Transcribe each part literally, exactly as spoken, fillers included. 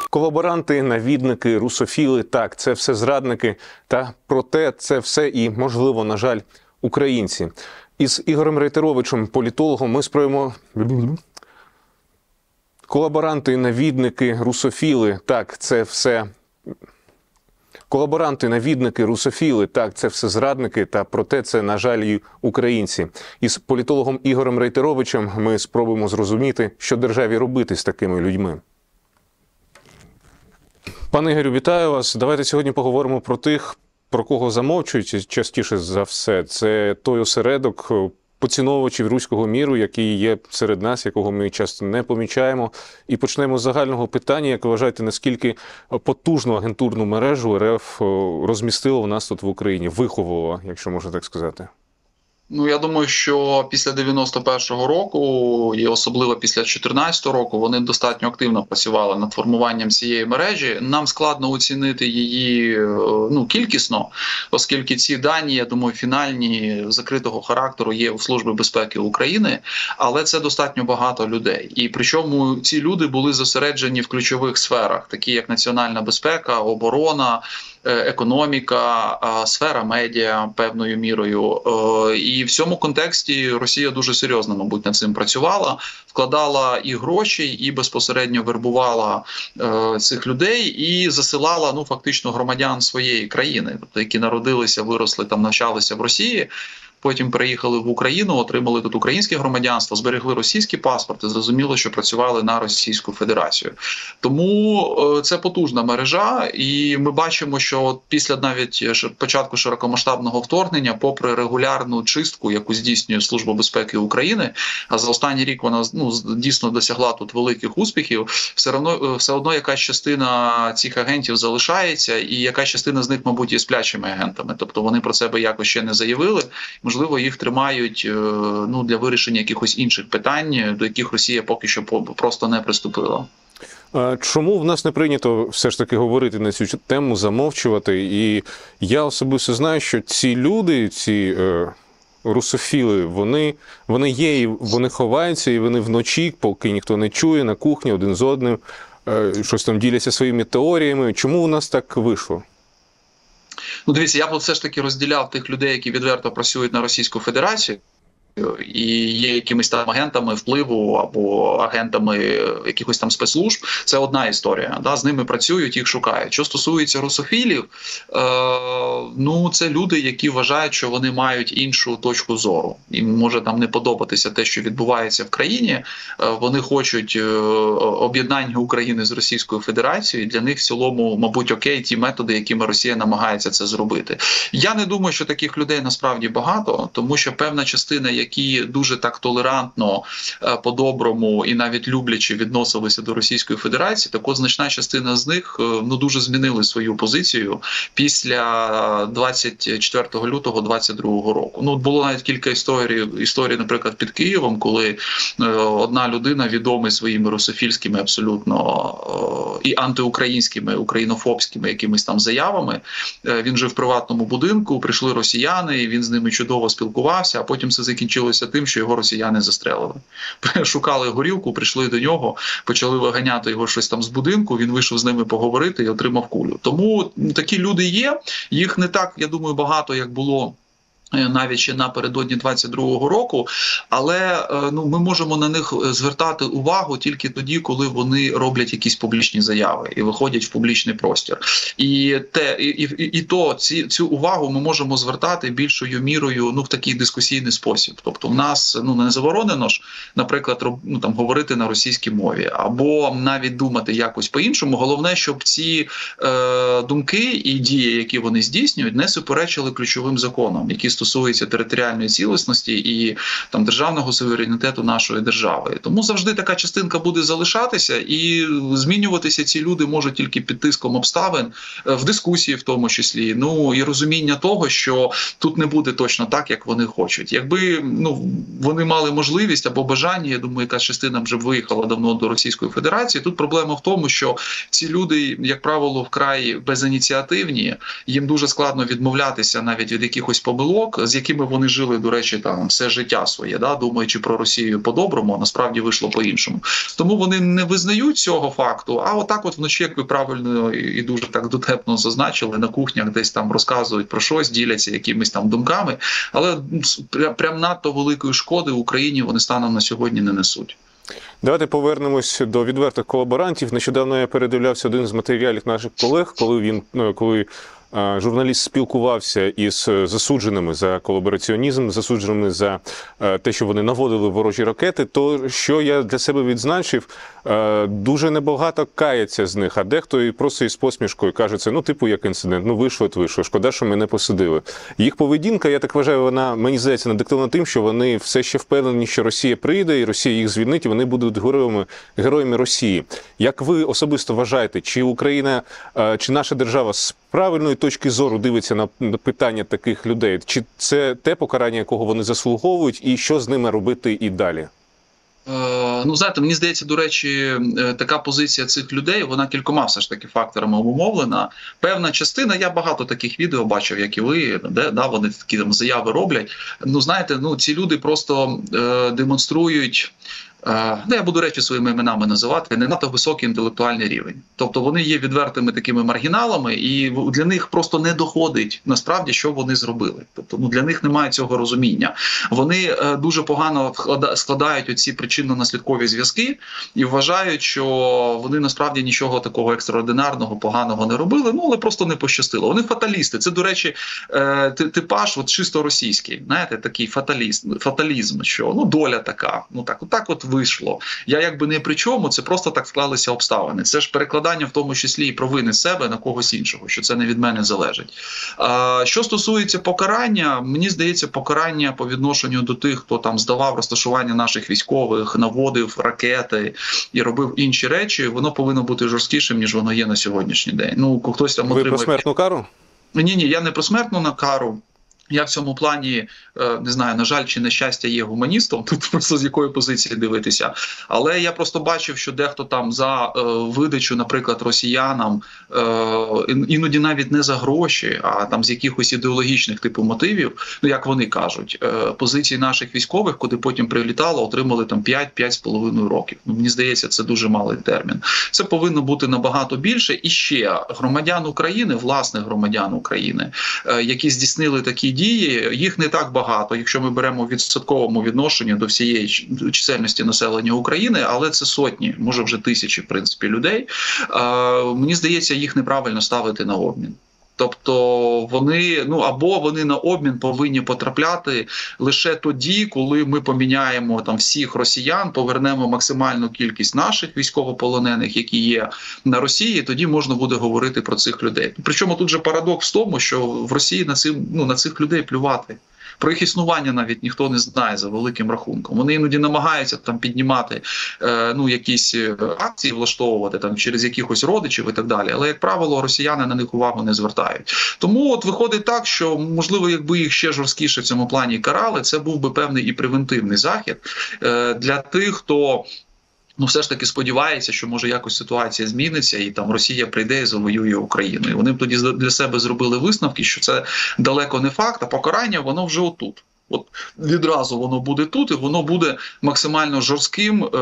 Колаборанти, навідники, русофіли – так, це все зрадники. Та проте це все і, можливо, на жаль, українці. Із Ігорем Рейтеровичем, політологом, ми спробуємо... Колаборанти, навідники, русофіли – так, це все... Колаборанти, навідники, русофіли – так, це все зрадники, та проте це, на жаль, і українці. Із політологом Ігорем Рейтеровичем ми спробуємо зрозуміти, що державі робити з такими людьми. Пане Ігорю, вітаю вас. Давайте сьогодні поговоримо про тих, про кого замовчують частіше за все. Це той осередок поціновувачів руського міру, який є серед нас, якого ми часто не помічаємо. І почнемо з загального питання. Як ви вважаєте, наскільки потужну агентурну мережу РФ розмістило в нас тут в Україні, виховувало, якщо можна так сказати? Ну, я думаю, що після дев'яносто першого року, і особливо після чотирнадцятого року, вони достатньо активно працювали над формуванням цієї мережі. Нам складно оцінити її ну, кількісно, оскільки ці дані, я думаю, фінальні, закритого характеру є у Службі безпеки України, але це достатньо багато людей. І причому ці люди були зосереджені в ключових сферах, такі як національна безпека, оборона, економіка, сфера медіа певною мірою. І в цьому контексті Росія дуже серйозно, мабуть, над цим працювала, вкладала і гроші, і безпосередньо вербувала цих людей, і засилала, ну, фактично, громадян своєї країни, тобто, які народилися, виросли там, навчалися в Росії. Потім переїхали в Україну, отримали тут українське громадянство, зберегли російський паспорт і зрозуміло, що працювали на Російську Федерацію. Тому це потужна мережа, і ми бачимо, що після навіть початку широкомасштабного вторгнення, попри регулярну чистку, яку здійснює Служба безпеки України, а за останній рік вона ну, дійсно досягла тут великих успіхів, все одно, все одно якась частина цих агентів залишається, і якась частина з них, мабуть, є сплячими агентами. Тобто вони про себе якось ще не заявили. Можливо, їх тримають ну, для вирішення якихось інших питань, до яких Росія поки що просто не приступила. Чому в нас не прийнято все ж таки говорити на цю тему, замовчувати? І я особисто знаю, що ці люди, ці е, русофіли, вони, вони є, і вони ховаються, і вони вночі, поки ніхто не чує, на кухні один з одним, е, щось там діляться своїми теоріями. Чому у нас так вийшло? Ну, дивіться, я б все ж таки розділяв тих людей, які відверто працюють на Російську Федерацію і є якимись там агентами впливу або агентами якихось там спецслужб. Це одна історія. Да? З ними працюють, їх шукають. Що стосується русофілів, е, ну це люди, які вважають, що вони мають іншу точку зору. Їм може там не подобатися те, що відбувається в країні. Е, вони хочуть е, об'єднання України з Російською Федерацією. Для них в цілому, мабуть, окей ті методи, якими Росія намагається це зробити. Я не думаю, що таких людей насправді багато, тому що певна частина, які дуже так толерантно, по-доброму і навіть люблячи відносилися до Російської Федерації, так от значна частина з них ну, дуже змінили свою позицію після двадцять четвертого лютого двадцять другого року. Ну, було навіть кілька історій, історій, наприклад, під Києвом, коли одна людина, відомий своїми русофільськими абсолютно і антиукраїнськими, українофобськими якимись там заявами, він жив в приватному будинку, прийшли росіяни, він з ними чудово спілкувався, а потім все закінчилося тим, що його росіяни застрелили. Шукали горілку, прийшли до нього, почали виганяти його щось там з будинку, він вийшов з ними поговорити і отримав кулю. Тому такі люди є, їх не так, я думаю, багато, як було навіть ще напередодні двадцять другого року, але ну, ми можемо на них звертати увагу тільки тоді, коли вони роблять якісь публічні заяви і виходять в публічний простір. І, те, і, і, і то ці, цю увагу ми можемо звертати більшою мірою ну, в такий дискусійний спосіб. Тобто в нас ну, не заборонено ж, наприклад, ну, там, говорити на російській мові, або навіть думати якось по-іншому. Головне, щоб ці е, думки і дії, які вони здійснюють, не суперечили ключовим законам, які стосується територіальної цілісності і там державного суверенітету нашої держави. Тому завжди така частинка буде залишатися, і змінюватися ці люди можуть тільки під тиском обставин, в дискусії в тому числі, ну і розуміння того, що тут не буде точно так, як вони хочуть. Якби ну вони мали можливість або бажання, я думаю, якась частина вже виїхала давно до Російської Федерації. Тут проблема в тому, що ці люди, як правило, вкрай безініціативні, їм дуже складно відмовлятися навіть від якихось помилок. жінок, з якими вони жили, до речі, там все життя своє, да, думаючи про Росію по-доброму, а насправді вийшло по-іншому. Тому вони не визнають цього факту, а отак от вночі, як ви правильно і дуже так дотепно зазначили, на кухнях десь там розказують про щось, діляться якимись там думками, але прям надто великої шкоди Україні вони станом на сьогодні не несуть. Давайте повернемось до відвертих колаборантів. Нещодавно я передивлявся один з матеріалів наших колег, коли він, коли журналіст спілкувався із засудженими за колабораціонізм, засудженими за те, що вони наводили ворожі ракети, то що я для себе відзначив, дуже небагато кається з них, а дехто і просто із посмішкою каже, це, ну, типу, як інцидент, ну, вийшло, то вийшло, шкода, що мене посадили. Їх поведінка, я так вважаю, вона, мені здається, надиктована тим, що вони все ще впевнені, що Росія прийде, і Росія їх звільнить, і вони будуть героями, героями Росії. Як ви особисто вважаєте, чи Україна, чи наша держава з правильної точки зору дивиться на питання таких людей? Чи це те покарання, якого вони заслуговують, і що з ними робити і далі? Ну, знаєте, мені здається, до речі, така позиція цих людей, вона кількома все ж таки факторами обумовлена. Певна частина, я багато таких відео бачив, як і ви, де да, вони такі там заяви роблять. Ну, знаєте, ну, ці люди просто е, демонструють, ну, я буду речі своїми іменами називати, не надто високий інтелектуальний рівень. Тобто вони є відвертими такими маргіналами, і для них просто не доходить насправді, що вони зробили. Тобто, ну, для них немає цього розуміння. Вони дуже погано складають оці причинно-наслідкові зв'язки і вважають, що вони насправді нічого такого екстраординарного, поганого не робили, ну, але просто не пощастило. Вони фаталісти. Це, до речі, типаж от чисто російський, знаєте, такий фаталіст, фаталізм, що, ну, доля така, ну, так, так от вийшло. Я якби не при чому, це просто так склалися обставини. Це ж перекладання в тому числі і провини себе на когось іншого, що це не від мене залежить. А, що стосується покарання, мені здається, покарання по відношенню до тих, хто там здавав розташування наших військових, наводив ракети і робив інші речі, воно повинно бути жорсткішим, ніж воно є на сьогоднішній день. Ну, хтось там Ви отримує... про смертну кару? Ні, ні, я не про смертну на кару. Я в цьому плані, не знаю, на жаль, чи на щастя є гуманістом, тут просто з якої позиції дивитися. Але я просто бачив, що дехто там за е, видачу, наприклад, росіянам, е, іноді навіть не за гроші, а там з якихось ідеологічних типу мотивів, ну як вони кажуть, е, позиції наших військових, куди потім прилітало, отримали там п'ять-п'ять з половиною років. Ну, мені здається, це дуже малий термін. Це повинно бути набагато більше. І ще громадян України, власних громадян України, е, які здійснили такі дії, їх не так багато, якщо ми беремо в відсотковому відношенні до всієї чисельності населення України, але це сотні, може вже тисячі, в принципі, людей. Мені здається, їх неправильно ставити на обмін. Тобто вони, ну або вони на обмін повинні потрапляти лише тоді, коли ми поміняємо там всіх росіян, повернемо максимальну кількість наших військовополонених, які є на Росії, тоді можна буде говорити про цих людей. Причому тут же парадокс в тому, що в Росії на цим, ну, на цих людей плювати. Про їх існування навіть ніхто не знає за великим рахунком. Вони іноді намагаються там піднімати е, ну, якісь акції, влаштовувати там через якихось родичів і так далі. Але, як правило, росіяни на них увагу не звертають. Тому от виходить так, що, можливо, якби їх ще жорсткіше в цьому плані карали, це був би певний і превентивний захід е, для тих, хто... ну, все ж таки сподівається, що може якось ситуація зміниться і там Росія прийде і завоює Україну. І вони б тоді для себе зробили висновки, що це далеко не факт, а покарання воно вже отут. От відразу воно буде тут, і воно буде максимально жорстким е-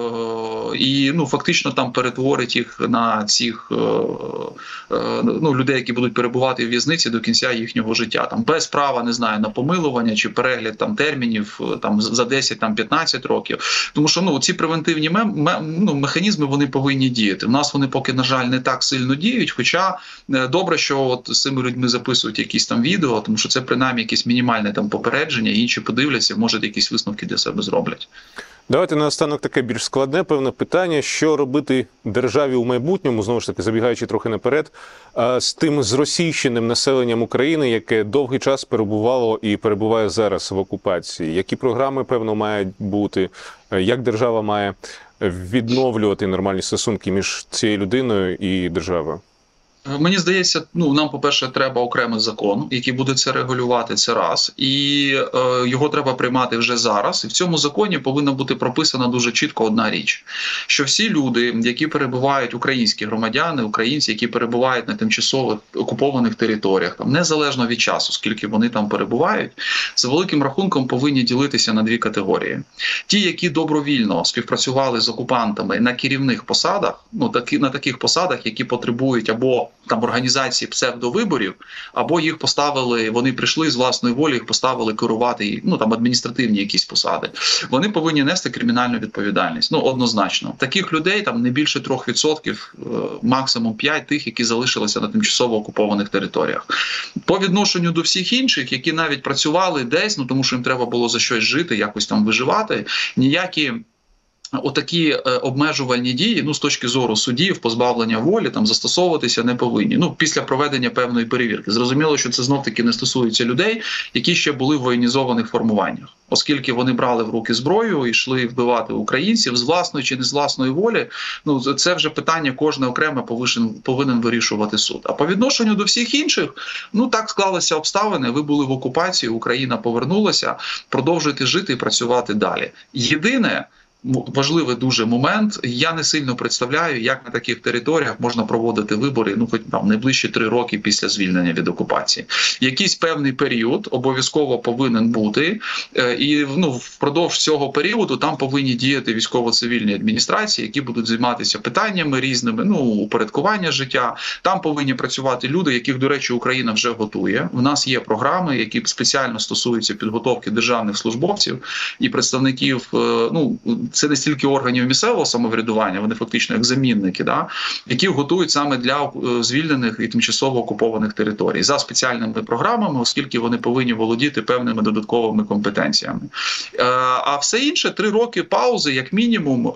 і ну фактично там перетворить їх на цих е- е- ну, людей, які будуть перебувати в в'язниці до кінця їхнього життя. Там без права, не знаю, на помилування чи перегляд там термінів там за десять-п'ятнадцять років. Тому що ну ці превентивні мем- мем- ну, механізми вони повинні діяти. У нас вони поки, на жаль, не так сильно діють. Хоча е- добре, що от з цими людьми записують якісь там відео, тому що це принаймні якесь мінімальне там попередження. Інші подивляться, може, якісь висновки для себе зроблять. Давайте наостанок таке більш складне, певне питання, що робити державі у майбутньому, знову ж таки, забігаючи трохи наперед, з тим зросійщеним населенням України, яке довгий час перебувало і перебуває зараз в окупації. Які програми, певно, мають бути, як держава має відновлювати нормальні стосунки між цією людиною і державою? Мені здається, ну нам, по-перше, треба окремий закон, який буде це регулювати, це раз, і е, його треба приймати вже зараз. І в цьому законі повинна бути прописана дуже чітко одна річ: що всі люди, які перебувають, українські громадяни, українці, які перебувають на тимчасово окупованих територіях, там незалежно від часу, скільки вони там перебувають, за великим рахунком повинні ділитися на дві категорії: ті, які добровільно співпрацювали з окупантами на керівних посадах, ну такі на таких посадах, які потребують або там організації псевдовиборів, або їх поставили, вони прийшли з власної волі, їх поставили керувати, ну там адміністративні якісь посади. Вони повинні нести кримінальну відповідальність. Ну, однозначно. Таких людей там не більше трьох відсотків, максимум п'ять тих, які залишилися на тимчасово окупованих територіях. По відношенню до всіх інших, які навіть працювали десь, ну тому що їм треба було за щось жити, якось там виживати, ніякі отакі е, обмежувальні дії, ну з точки зору судів, позбавлення волі, там застосовуватися не повинні. Ну після проведення певної перевірки. Зрозуміло, що це знов таки не стосується людей, які ще були в воєнізованих формуваннях, оскільки вони брали в руки зброю і йшли вбивати українців з власної чи не з власної волі. Ну це вже питання кожне окремо повинен, повинен вирішувати суд. А по відношенню до всіх інших, ну так склалися обставини. Ви були в окупації, Україна повернулася, продовжуйте жити і працювати далі. Єдине, важливий дуже момент. Я не сильно представляю, як на таких територіях можна проводити вибори, ну хоч там найближчі три роки після звільнення від окупації. Якийсь певний період обов'язково повинен бути, і ну впродовж цього періоду там повинні діяти військово-цивільні адміністрації, які будуть займатися питаннями різними, ну упорядкування життя. Там повинні працювати люди, яких, до речі, Україна вже готує. У нас є програми, які спеціально стосуються підготовки державних службовців і представників, ну це не стільки органів місцевого самоврядування, вони фактично як замінники, да, які готують саме для звільнених і тимчасово окупованих територій за спеціальними програмами, оскільки вони повинні володіти певними додатковими компетенціями. А все інше три роки паузи, як мінімум,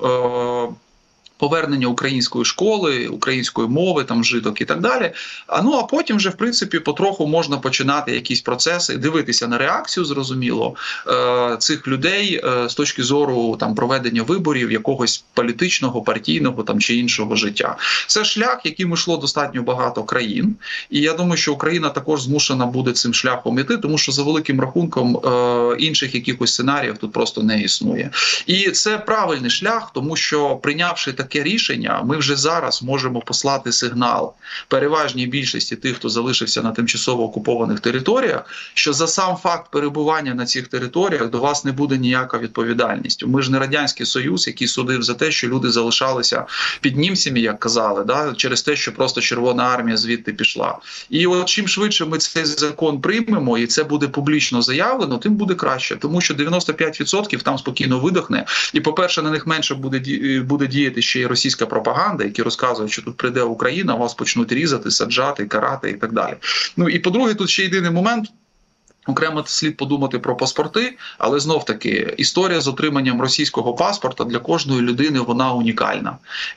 повернення української школи, української мови, там житок і так далі. А ну а потім вже в принципі потроху можна починати якісь процеси, дивитися на реакцію, зрозуміло, е, цих людей е, з точки зору там проведення виборів, якогось політичного, партійного там чи іншого життя. Це шлях, яким йшло достатньо багато країн. І я думаю, що Україна також змушена буде цим шляхом іти, тому що за великим рахунком е, інших якихось сценаріїв тут просто не існує. І це правильний шлях, тому що прийнявши таке таке рішення, ми вже зараз можемо послати сигнал переважній більшості тих, хто залишився на тимчасово окупованих територіях, що за сам факт перебування на цих територіях до вас не буде ніяка відповідальність. Ми ж не Радянський Союз, який судив за те, що люди залишалися під німцями, як казали, да, через те, що просто Червона армія звідти пішла. І от чим швидше ми цей закон приймемо, і це буде публічно заявлено, тим буде краще. Тому що дев'яносто п'ять відсотків там спокійно видохне. І, по-перше, на них менше буде, буде діяти ще й російська пропаганда, які розказують, що тут прийде Україна, вас почнуть різати, саджати, карати і так далі. Ну і по-друге, тут ще єдиний момент. Окремо слід подумати про паспорти, але знов-таки історія з отриманням російського паспорта для кожної людини вона унікальна.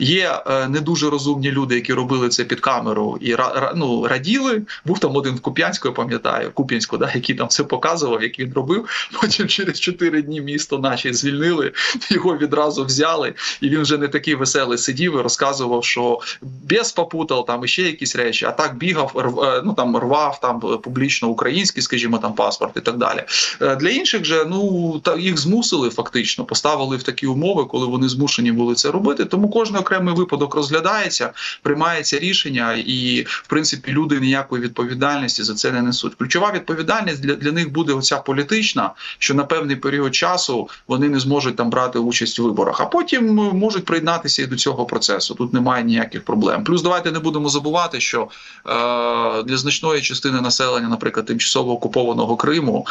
Є е, не дуже розумні люди, які робили це під камеру і ра, ну, раділи. Був там один в Куп'янську, я пам'ятаю, Куп'янську, да, який там це показував, як він робив. Потім через чотири дні місто наші звільнили, його відразу взяли, і він вже не такий веселий сидів і розказував, що без попутав, там іще якісь речі, а так бігав, рв, ну, там, рвав там, публічно український, скажімо, там, паспорт і так далі. Для інших же, ну, та їх змусили фактично, поставили в такі умови, коли вони змушені були це робити. Тому кожен окремий випадок розглядається, приймається рішення і, в принципі, люди ніякої відповідальності за це не несуть. Ключова відповідальність для, для них буде оця політична, що на певний період часу вони не зможуть там брати участь у виборах, а потім можуть приєднатися і до цього процесу. Тут немає ніяких проблем. Плюс давайте не будемо забувати, що е, для значної частини населення, наприклад, тимчасово окупованого Криму,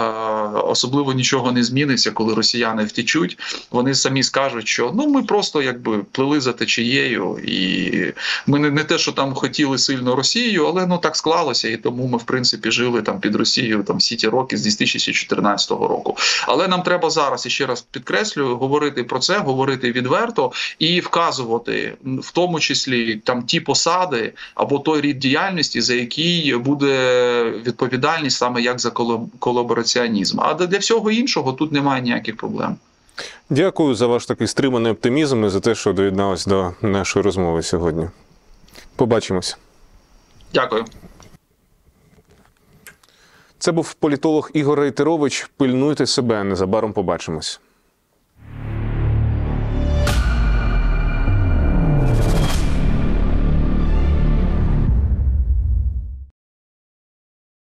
особливо нічого не зміниться, коли росіяни втічуть. Вони самі скажуть, що ну ми просто якби плили за течією, і ми не, не те, що там хотіли сильно Росію, але ну так склалося, і тому ми в принципі жили там під Росією там всі ті роки з дві тисячі чотирнадцятого року. Але нам треба зараз, і ще раз підкреслюю, говорити про це, говорити відверто і вказувати, в тому числі там ті посади або той рід діяльності, за який буде відповідальність саме як за колабораціонізм. А для всього іншого тут немає ніяких проблем. Дякую за ваш такий стриманий оптимізм і за те, що доєдналися до нашої розмови сьогодні. Побачимось. Дякую. Це був політолог Ігор Рейтерович. Пильнуйте себе, незабаром побачимось.